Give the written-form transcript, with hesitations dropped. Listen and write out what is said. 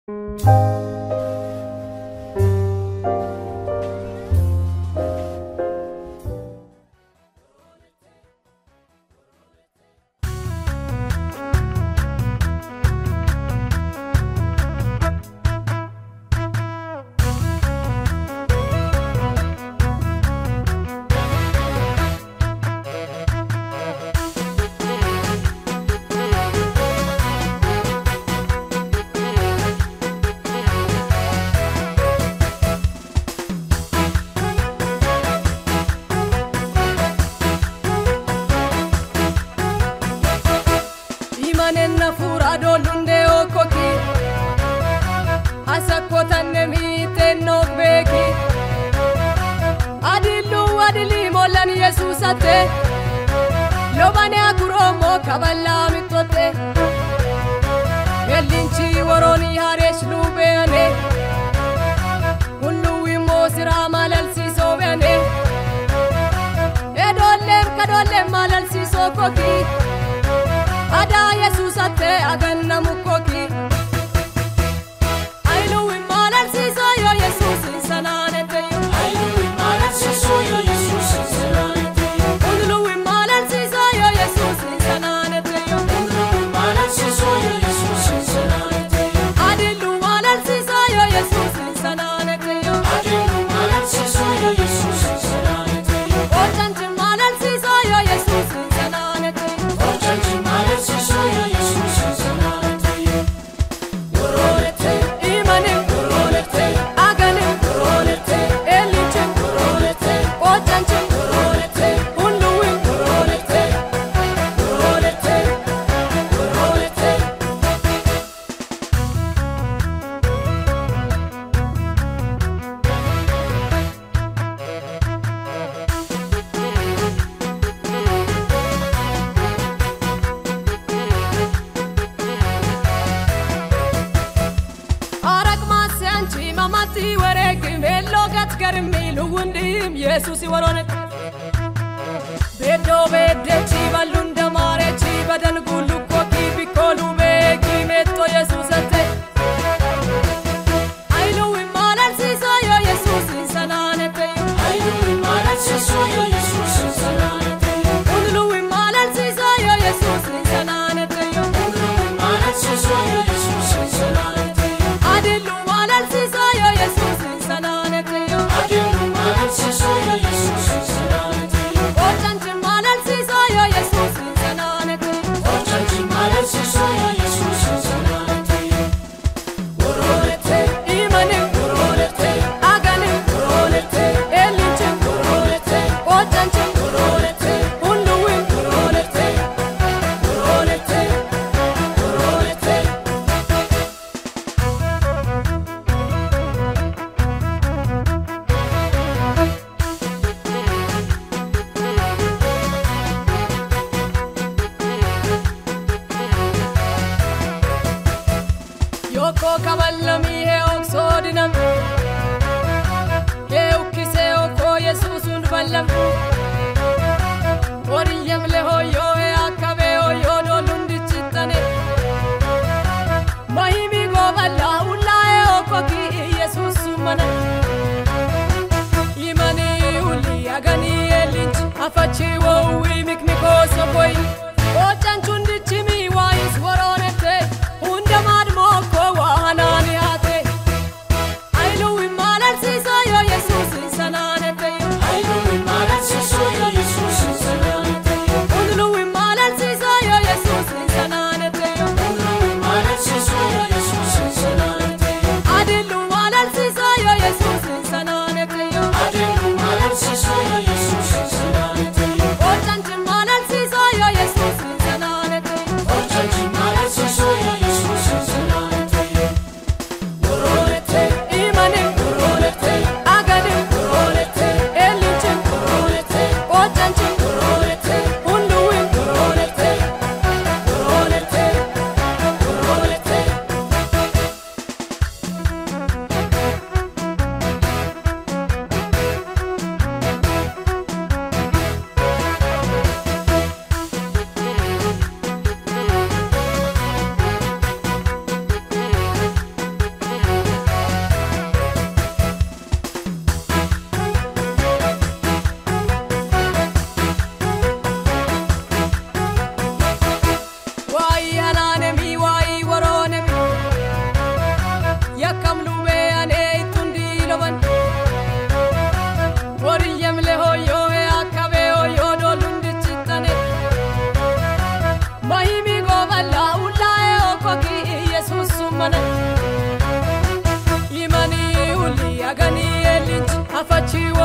ኢየሱስ ወሮኔቴ ቤዶ ቤደቺ ባሉንደ ማሬቺ በደን ጉሉ ኮኪ ቢኮሉ ቤኪ ሜቶ ኢየሱስቴ አይሉ ይማላል ሲሳዮ ኢየሱስ ሰናኔቴ አይሉ ይማላል ሲሳዮ ኢየሱስ ሰናኔቴ ሁሉ ይማላል ሲሳዮ ኢየሱስ ሰናኔቴ ሁሉ ይማላል ሲሳዮ ኢየሱስ ሰናኔቴ አዲሉ ማላል ሲሳዮ ኢየሱስ ሰናኔቴ አዲሉ ማላል ሲሳዮ ኢየሱስ ሰናኔቴ ወጣንቺ ማላል ሲሳዮ ኢየሱስ ሰናኔቴ ወጣንቺ ማላል ሲሳዮ ኢየሱስ ሰናኔቴ ወሮኔቴ ኢማኔ ወሮኔቴ አጋኔ ወሮኔቴ ኤሊንቺ ወሮኔቴ ወጣንቺ ወሮኔቴ ሁሉዊ ወሮኔቴ ወሮኔቴ ወሮኔቴ Yoko kaballami he oksodinam he ukise oko Yesusun ballam Oriyam le hoyo he akabe hoyo no lundichitane Mahimi go balla ulla he oko ki Yesusumana Imani uli agani elinch afachi wo wi mikmiko soboy Ochanchundichi mi wais woronete undamadmo ko wahanani ate Ailu imalal sisayo Yesus sananete Ailu imalal sisayo Yesus sananete Ulu imalal sisayo Yesus sananete Ulu imalal sisayo Yesus sananete Adilu malal sisayo Yesus sananete Adilu malal sisayo Yesus sananete Ochanchi malal sisayo Yesus አፈቺው